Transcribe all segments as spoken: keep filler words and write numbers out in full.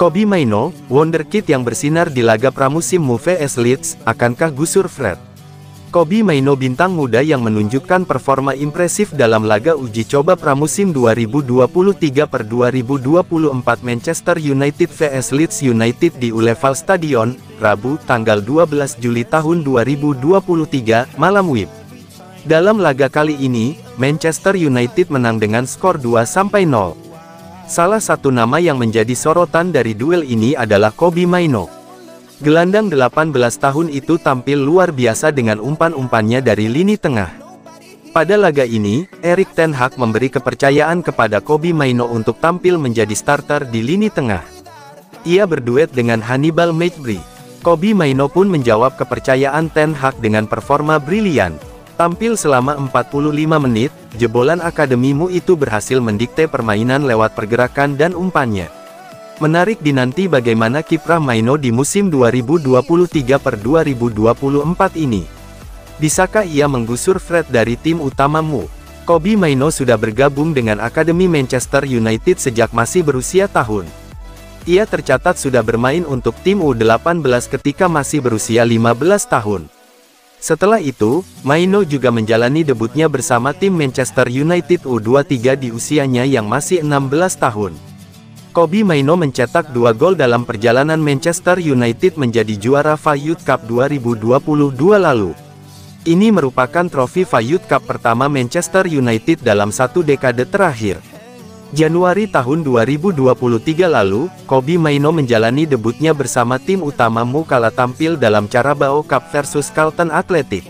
Kobbie Mainoo, wonderkid yang bersinar di laga pramusim M U V S Leeds, akankah gusur Fred? Kobbie Mainoo, bintang muda yang menunjukkan performa impresif dalam laga uji coba pramusim dua ribu dua puluh tiga per dua ribu dua puluh empat Manchester United vs Leeds United di Ulleval Stadion, Rabu, tanggal dua belas Juli tahun dua ribu dua puluh tiga, malam W I B. Dalam laga kali ini, Manchester United menang dengan skor dua sampai nol. Salah satu nama yang menjadi sorotan dari duel ini adalah Kobbie Mainoo. Gelandang delapan belas tahun itu tampil luar biasa dengan umpan-umpannya dari lini tengah. Pada laga ini, Erik ten Hag memberi kepercayaan kepada Kobbie Mainoo untuk tampil menjadi starter di lini tengah. Ia berduet dengan Hannibal Mejbri. Kobbie Mainoo pun menjawab kepercayaan ten Hag dengan performa brilian. Tampil selama empat puluh lima menit, jebolan akademimu itu berhasil mendikte permainan lewat pergerakan dan umpannya. Menarik dinanti bagaimana kiprah Mainoo di musim dua ribu dua puluh tiga per dua ribu dua puluh empat ini. Bisakah ia menggusur Fred dari tim utama M U? Kobbie Mainoo sudah bergabung dengan Akademi Manchester United sejak masih berusia tahun. Ia tercatat sudah bermain untuk tim U delapan belas ketika masih berusia lima belas tahun. Setelah itu, Mainoo juga menjalani debutnya bersama tim Manchester United U dua puluh tiga di usianya yang masih enam belas tahun. Kobbie Mainoo mencetak dua gol dalam perjalanan Manchester United menjadi juara F A Youth Cup dua ribu dua puluh dua lalu. Ini merupakan trofi F A Youth Cup pertama Manchester United dalam satu dekade terakhir. Januari tahun dua ribu dua puluh tiga lalu, Kobbie Mainoo menjalani debutnya bersama tim utama M U kala tampil dalam Carabao Cup versus Charlton Athletic.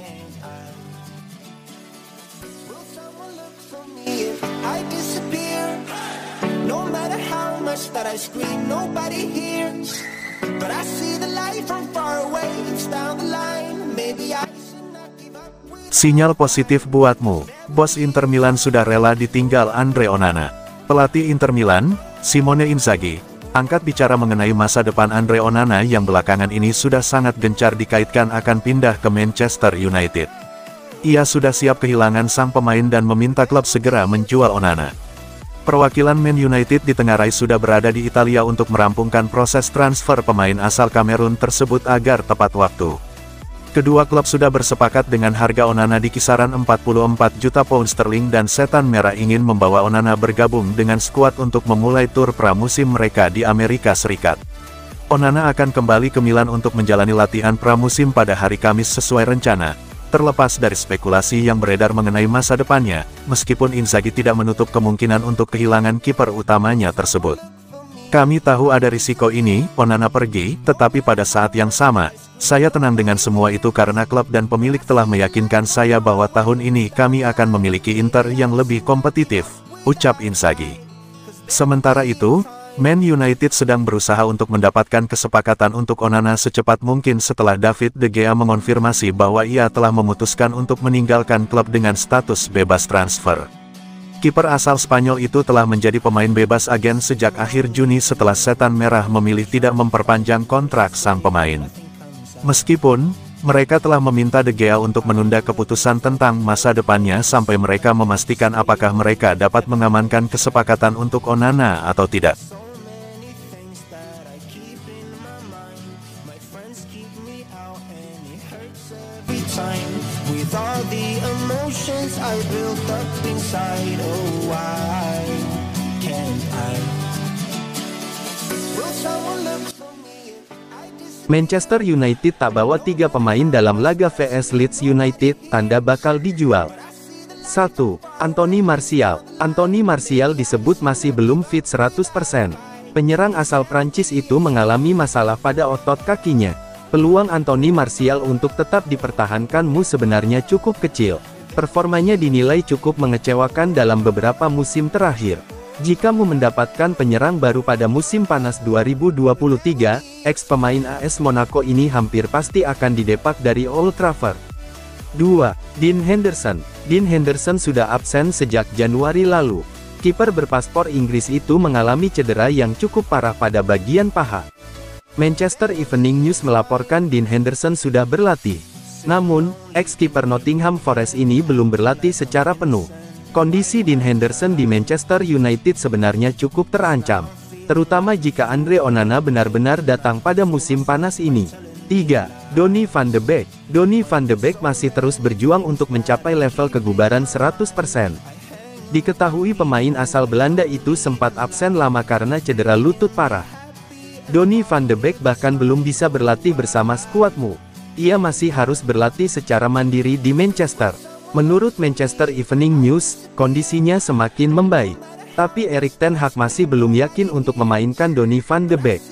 That I scream, nobody hears, but I see the light from far away. It's down the line. Maybe I should not give up. Sinyal positif buatmu. Bos Inter Milan sudah rela ditinggal Andre Onana. Pelatih Inter Milan, Simone Inzaghi, angkat bicara mengenai masa depan Andre Onana yang belakangan ini sudah sangat gencar dikaitkan akan pindah ke Manchester United. Ia sudah siap kehilangan sang pemain dan meminta klub segera menjual Onana. Perwakilan Man United di Tengah Rai sudah berada di Italia untuk merampungkan proses transfer pemain asal Kamerun tersebut agar tepat waktu. Kedua klub sudah bersepakat dengan harga Onana di kisaran empat puluh empat juta pound sterling dan Setan Merah ingin membawa Onana bergabung dengan skuad untuk memulai tur pramusim mereka di Amerika Serikat. Onana akan kembali ke Milan untuk menjalani latihan pramusim pada hari Kamis sesuai rencana. Terlepas dari spekulasi yang beredar mengenai masa depannya, meskipun Inzaghi tidak menutup kemungkinan untuk kehilangan kiper utamanya tersebut. Kami tahu ada risiko ini, Onana pergi, tetapi pada saat yang sama, saya tenang dengan semua itu karena klub dan pemilik telah meyakinkan saya bahwa tahun ini kami akan memiliki Inter yang lebih kompetitif, ucap Inzaghi. Sementara itu, Man United sedang berusaha untuk mendapatkan kesepakatan untuk Onana secepat mungkin setelah David De Gea mengonfirmasi bahwa ia telah memutuskan untuk meninggalkan klub dengan status bebas transfer. Kiper asal Spanyol itu telah menjadi pemain bebas agen sejak akhir Juni setelah Setan Merah memilih tidak memperpanjang kontrak sang pemain. Meskipun mereka telah meminta De Gea untuk menunda keputusan tentang masa depannya sampai mereka memastikan apakah mereka dapat mengamankan kesepakatan untuk Onana atau tidak. Manchester United tak bawa tiga pemain dalam laga V S Leeds United, tanda bakal dijual. satu. Anthony Martial. Anthony Martial disebut masih belum fit seratus persen. Penyerang asal Prancis itu mengalami masalah pada otot kakinya. Peluang Anthony Martial untuk tetap dipertahankan M U sebenarnya cukup kecil. Performanya dinilai cukup mengecewakan dalam beberapa musim terakhir. Jika M U mendapatkan penyerang baru pada musim panas dua ribu dua puluh tiga, ex-pemain A S Monaco ini hampir pasti akan didepak dari Old Trafford. dua. Dean Henderson. Dean Henderson sudah absen sejak Januari lalu. Kiper berpaspor Inggris itu mengalami cedera yang cukup parah pada bagian paha. Manchester Evening News melaporkan Dean Henderson sudah berlatih. Namun, ex-kiper Nottingham Forest ini belum berlatih secara penuh. Kondisi Dean Henderson di Manchester United sebenarnya cukup terancam. terutama jika Andre Onana benar-benar datang pada musim panas ini. tiga. Donny van de Beek. Donny van de Beek masih terus berjuang untuk mencapai level kebugaran seratus persen. Diketahui pemain asal Belanda itu sempat absen lama karena cedera lutut parah. Donny van de Beek bahkan belum bisa berlatih bersama skuadmu. Ia masih harus berlatih secara mandiri di Manchester. Menurut Manchester Evening News, kondisinya semakin membaik. Tapi Erik ten Hag masih belum yakin untuk memainkan Donny van de Beek.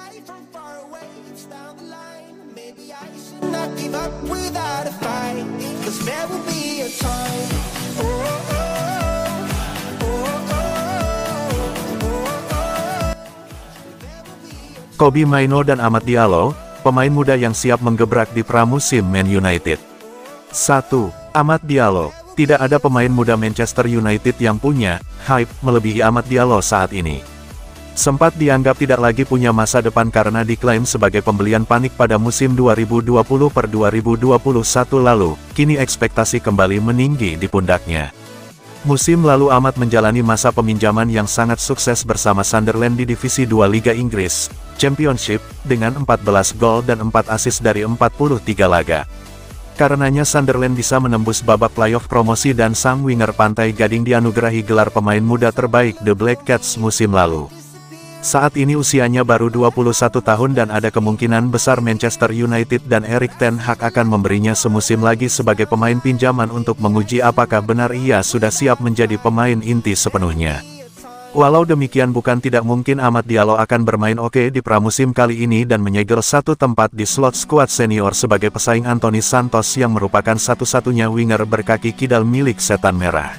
Kobbie Mainoo dan Amad Diallo, pemain muda yang siap menggebrak di pramusim Man United. satu. Amad Diallo. Tidak ada pemain muda Manchester United yang punya hype melebihi Amad Diallo saat ini. Sempat dianggap tidak lagi punya masa depan karena diklaim sebagai pembelian panik pada musim dua ribu dua puluh per dua ribu dua puluh satu lalu, kini ekspektasi kembali meninggi di pundaknya. Musim lalu Amad menjalani masa peminjaman yang sangat sukses bersama Sunderland di Divisi dua Liga Inggris, Championship, dengan empat belas gol dan empat assist dari empat puluh tiga laga. Karenanya Sunderland bisa menembus babak playoff promosi dan sang winger Pantai Gading dianugerahi gelar pemain muda terbaik The Black Cats musim lalu. Saat ini usianya baru dua puluh satu tahun dan ada kemungkinan besar Manchester United dan Erik ten Hag akan memberinya semusim lagi sebagai pemain pinjaman untuk menguji apakah benar ia sudah siap menjadi pemain inti sepenuhnya. Walau demikian bukan tidak mungkin Amad Diallo akan bermain oke di pramusim kali ini dan menyegel satu tempat di slot skuad senior sebagai pesaing Anthony Santos yang merupakan satu-satunya winger berkaki kidal milik Setan Merah.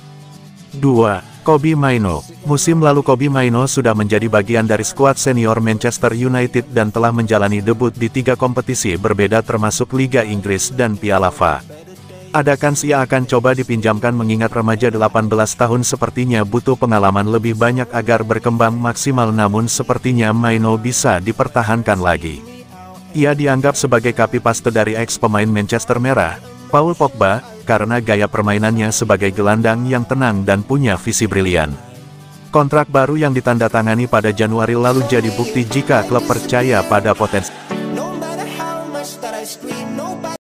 dua. Kobbie Mainoo. Musim lalu Kobbie Mainoo sudah menjadi bagian dari skuad senior Manchester United dan telah menjalani debut di tiga kompetisi berbeda termasuk Liga Inggris dan Piala F A. Ada kans ia akan coba dipinjamkan mengingat remaja delapan belas tahun sepertinya butuh pengalaman lebih banyak agar berkembang maksimal namun sepertinya Mainoo bisa dipertahankan lagi. Ia dianggap sebagai copy paste dari ex-pemain Manchester Merah, Paul Pogba, karena gaya permainannya sebagai gelandang yang tenang dan punya visi brilian. Kontrak baru yang ditandatangani pada Januari lalu jadi bukti jika klub percaya pada potensi